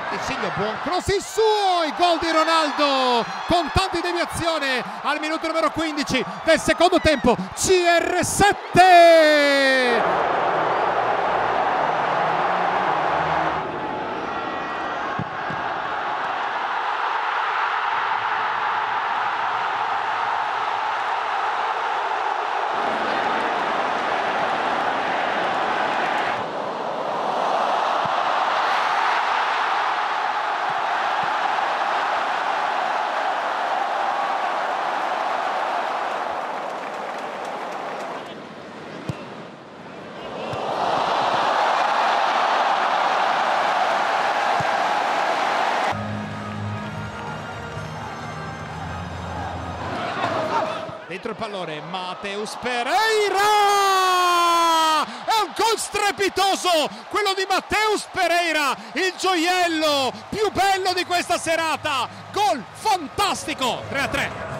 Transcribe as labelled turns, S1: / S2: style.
S1: Insigne, buon cross il suo, il gol di Ronaldo con tanta deviazione al minuto numero 15 del secondo tempo. CR7. Dentro il pallone, Mateus Pereira! È un gol strepitoso, quello di Mateus Pereira, il gioiello più bello di questa serata. Gol fantastico, 3-3.